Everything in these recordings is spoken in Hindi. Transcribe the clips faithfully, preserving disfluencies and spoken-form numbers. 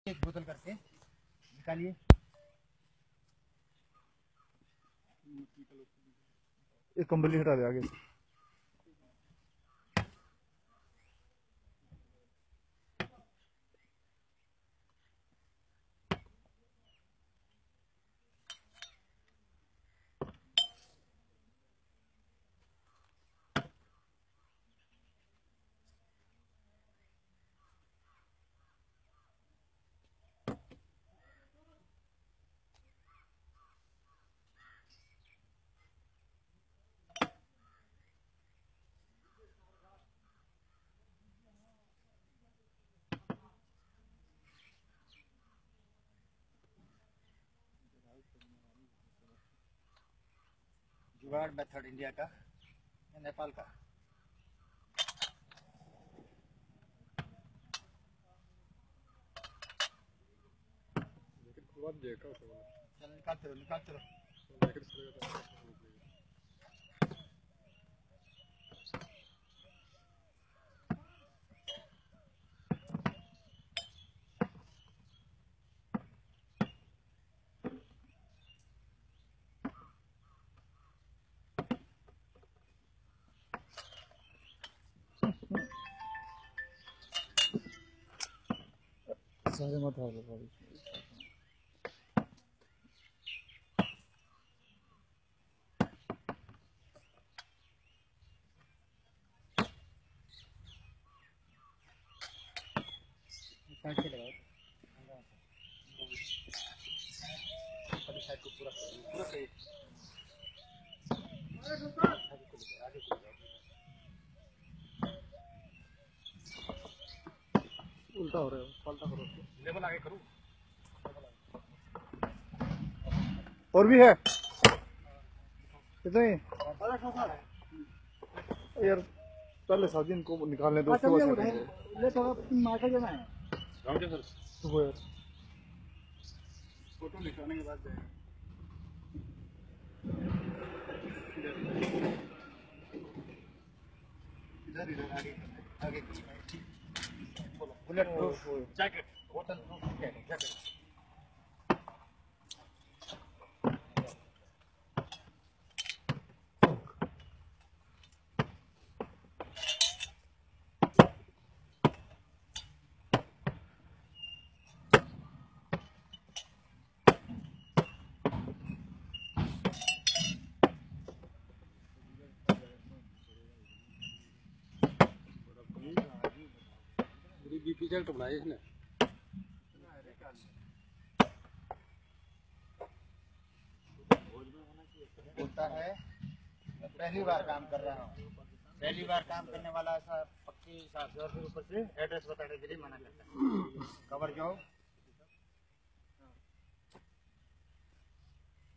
एक बोतल करके निकालिए। एक कंबली हटा दे आगे से। जुगाड़ मेथड इंडिया का, नेपाल का। चल निकालते रहो निकालते रहो। सारे मत हालो भाई। काट के लगाओ। अभी साइड को पूरा पूरा सही। आगे को ले आगे को ले उल्टा हो रहा है, पलटा करो। लेवल आगे करूँ। और भी है कितने यार, पहले शादी इनको निकालने दो, उसके बाद ले तो मार्केट जाना है। गाँव के सर सुबह यार फोटो निकालने के बाद इधर इधर आगे आगे बोलो। Bullet proof jacket, water proof jacket. Result बनाए इसने होता है। पहली बार काम कर रहा हूँ, पहली बार काम करने वाला ऐसा पक्की हिसाब से और फिर ऊपर से एड्रेस बताने के लिए मना करता है। Cover job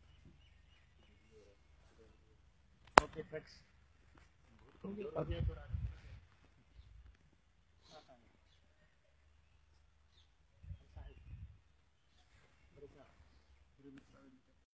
okay fix.